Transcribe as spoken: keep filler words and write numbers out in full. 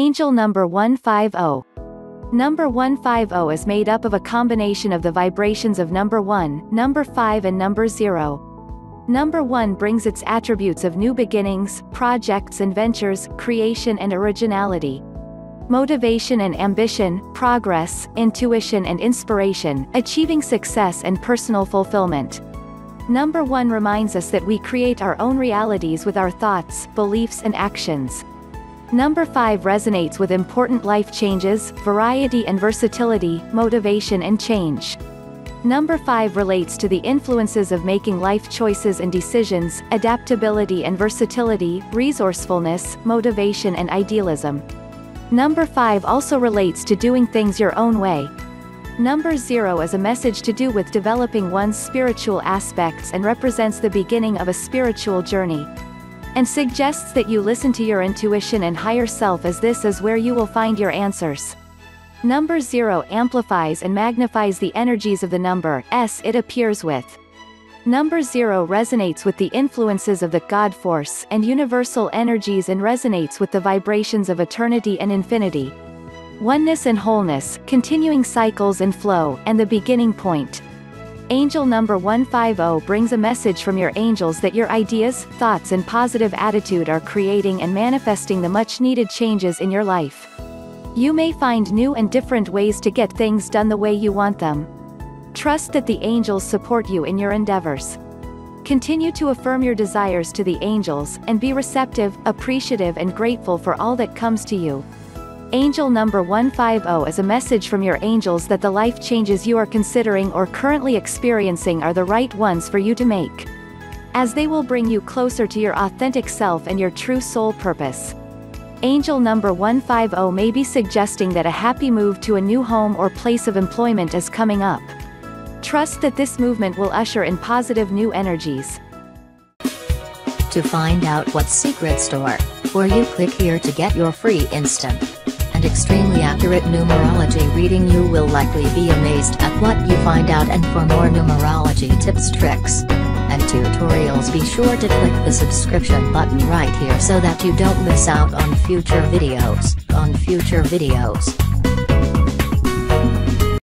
Angel number one fifty. Number one fifty is made up of a combination of the vibrations of number one, number five and number zero. Number one brings its attributes of new beginnings, projects and ventures, creation and originality, motivation and ambition, progress, intuition and inspiration, achieving success and personal fulfillment. Number one reminds us that we create our own realities with our thoughts, beliefs and actions. Number five resonates with important life changes, variety and versatility, motivation and change. Number five relates to the influences of making life choices and decisions, adaptability and versatility, resourcefulness, motivation and idealism. Number five also relates to doing things your own way. Number zero is a message to do with developing one's spiritual aspects and represents the beginning of a spiritual journey, and suggests that you listen to your intuition and higher self, as this is where you will find your answers. Number zero amplifies and magnifies the energies of the number S it appears with. Number zero resonates with the influences of the God force and universal energies and resonates with the vibrations of eternity and infinity, oneness and wholeness, continuing cycles and flow, and the beginning point. Angel number one fifty brings a message from your angels that your ideas, thoughts and positive attitude are creating and manifesting the much-needed changes in your life. You may find new and different ways to get things done the way you want them. Trust that the angels support you in your endeavors. Continue to affirm your desires to the angels, and be receptive, appreciative and grateful for all that comes to you. Angel number one fifty is a message from your angels that the life changes you are considering or currently experiencing are the right ones for you to make, as they will bring you closer to your authentic self and your true soul purpose. Angel number one fifty may be suggesting that a happy move to a new home or place of employment is coming up. Trust that this movement will usher in positive new energies. To find out what secret store, or you click here to get your free instant and extremely accurate numerology reading. You will likely be amazed at what you find out, and for more numerology tips, tricks, and tutorials, be sure to click the subscription button right here so that you don't miss out on future videos, on future videos.